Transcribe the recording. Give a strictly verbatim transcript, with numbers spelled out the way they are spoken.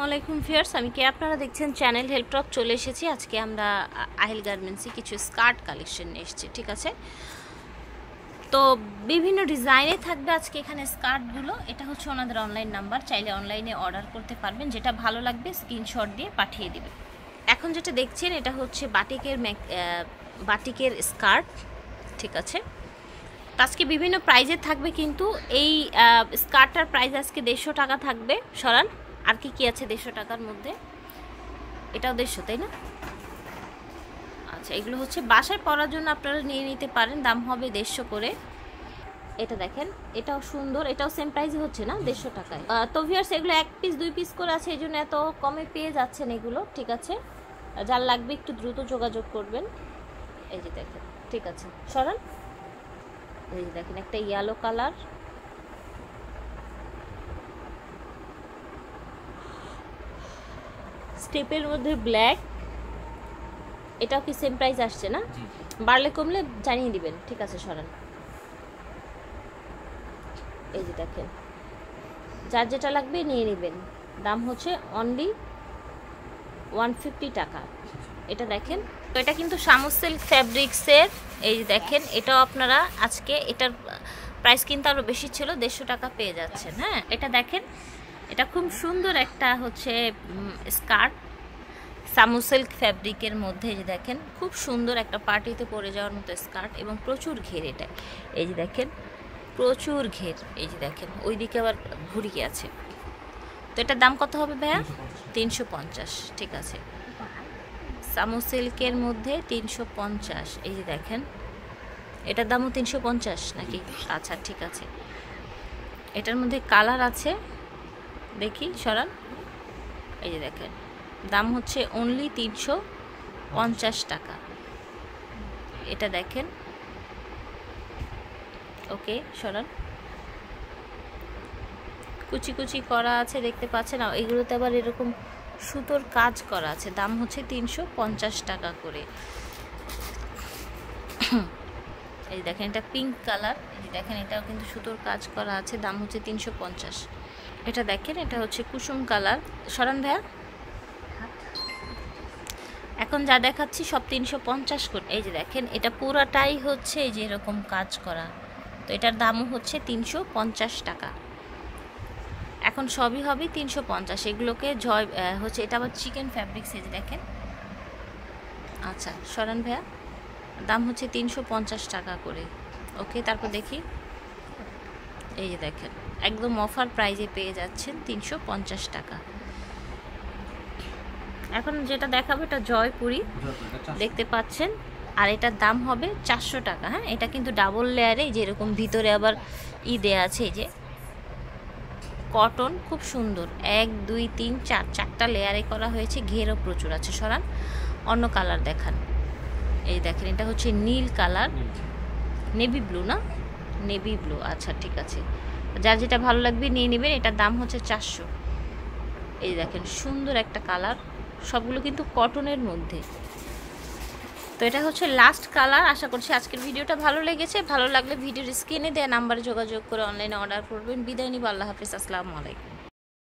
আলাইকুম ভিউয়ার্স, আমি কে আপনারা দেখছেন চ্যানেল হেল্প টক। চলে এসেছি আজকে আমরা আহিল গার্মেন্টসে কিছু স্কার্ট কালেকশন নিয়ে এসেছি, ঠিক আছে। তো বিভিন্ন ডিজাইনে থাকবে আজকে এখানে স্কার্টগুলো। এটা হচ্ছে ওনাদের অনলাইন নাম্বার, চাইলে অনলাইনে অর্ডার করতে পারবেন, যেটা ভালো লাগবে স্ক্রিনশট দিয়ে পাঠিয়ে দিবে। এখন যেটা দেখছেন এটা হচ্ছে বাটিকের বাটিকের স্কার্ট, ঠিক আছে। আজকে বিভিন্ন প্রাইজে থাকবে, কিন্তু এই স্কার্টটার প্রাইস আজকে দেড়শো টাকা থাকবে। সরান, আর কি কি আছে দেড়শো টাকার মধ্যে? এটাও দেড়শো, তাই না? আচ্ছা, এগুলো হচ্ছে বাসায় পরার জন্য আপনারা নিয়ে নিতে পারেন, দাম হবে দেড়শো করে। এটা দেখেন, এটাও সুন্দর, এটাও সেম প্রাইসই হচ্ছে না, দেড়শো টাকায়। তো ভিউয়ার্স, এগুলো এক পিস দুই পিস করে আছে, এই জন্য এত কমে পেয়ে যাচ্ছেন এগুলো, ঠিক আছে। যার লাগবে একটু দ্রুত যোগাযোগ করবেন। এই যে দেখেন, ঠিক আছে, সরান। এই যে দেখেন, একটা ইয়েলো কালার, স্টেপের মধ্যে ব্ল্যাক। এটাও কি সেম প্রাইস আসছে না? বাড়লে কমলে জানিয়ে দিবেন, ঠিক আছে। সরান। এই যে দেখেন, যার যেটা লাগবে নিয়ে নেবেন, দাম হচ্ছে অনলি ওয়ান ফিফটি টাকা। এটা দেখেন, তো এটা কিন্তু শামুস সিল্ক ফ্যাব্রিক্সের। এই যে দেখেন, এটাও আপনারা আজকে এটার প্রাইস কিন্তু আরও বেশি ছিল, দেড়শো টাকা পেয়ে যাচ্ছেন। হ্যাঁ, এটা দেখেন, এটা খুব সুন্দর একটা হচ্ছে স্কার্ট, শামুস সিল্ক ফ্যাব্রিকের মধ্যে। যে দেখেন, খুব সুন্দর একটা পার্টিতে পরে যাওয়ার মতো স্কার্ট, এবং প্রচুর ঘের এটা। এই যে দেখেন, প্রচুর ঘের। এই যে দেখেন, ওইদিকে আবার ঘুরিয়ে আছে। তো এটার দাম কত হবে ভাইয়া? তিনশো পঞ্চাশ, ঠিক আছে। শামুস সিল্কের মধ্যে তিনশো পঞ্চাশ। এই যে দেখেন, এটার দামও তিনশো পঞ্চাশ নাকি? আচ্ছা, ঠিক আছে। এটার মধ্যে কালার আছে, দেখি, সরান। এই যে দেখেন, দাম হচ্ছে অনলি তিনশো পঞ্চাশ টাকা। এটা দেখেন, ওকে, সরান। কুচি কুচি করা আছে, দেখতে পাচ্ছেন। এগুলোতে আবার এরকম সুতোর কাজ করা আছে, দাম হচ্ছে তিনশো পঞ্চাশ টাকা করে। এই দেখেন, এটা পিঙ্ক কালার। এই দেখেন, এটাও কিন্তু সুতোর কাজ করা আছে, দাম হচ্ছে তিনশো পঞ্চাশ। এটা দেখেন, এটা হচ্ছে কুসুম কালার। সরান ভাইয়া। এখন যা দেখাচ্ছি সব তিনশো পঞ্চাশ করে। এই যে দেখেন, এটা পুরাটাই হচ্ছে এই যে এরকম কাজ করা, তো এটার দামও হচ্ছে তিনশো পঞ্চাশ টাকা। এখন সবই হবে তিনশো পঞ্চাশ। এগুলোকে জয় হচ্ছে, এটা আবার চিকেন ফ্যাব্রিক্স। এই যে দেখেন। আচ্ছা, সরান ভাইয়া, দাম হচ্ছে তিনশো পঞ্চাশ টাকা করে। ওকে, তারপর দেখি। এই যে দেখেন, একদম অফার প্রাইজে পেয়ে যাচ্ছেন তিনশো পঞ্চাশ টাকা। এখন যেটা দেখাবো এটা জয়পুরি, দেখতে পাচ্ছেন, আর এটার দাম হবে চারশো টাকা। হ্যাঁ, এটা কিন্তু ডাবল লেয়ারে, যেরকম ভিতরে আবার ই দেয়া আছে, এই যে কটন, খুব সুন্দর। এক দুই তিন চার চারটা লেয়ারে করা হয়েছে, ঘেরও প্রচুর আছে। সরান, অন্য কালার দেখান। এই দেখেন, এটা হচ্ছে নীল কালার, নেভি ব্লু না, নেভি ব্লু। আচ্ছা, ঠিক আছে, যার যেটা ভালো লাগবে নিয়ে নেবেন। এটার দাম হচ্ছে চারশো। এই দেখেন, সুন্দর একটা কালার, সবগুলো কিন্তু কটনের মধ্যে। তো এটা হচ্ছে লাস্ট কালার। আশা করছি আজকের ভিডিওটা ভালো লেগেছে। ভালো লাগলে ভিডিওর স্ক্রিনে দেওয়া নাম্বারে যোগাযোগ করে অনলাইনে অর্ডার করবেন। বিদায় নিব, আল্লাহ হাফিজ, আসসালামু আলাইকুম।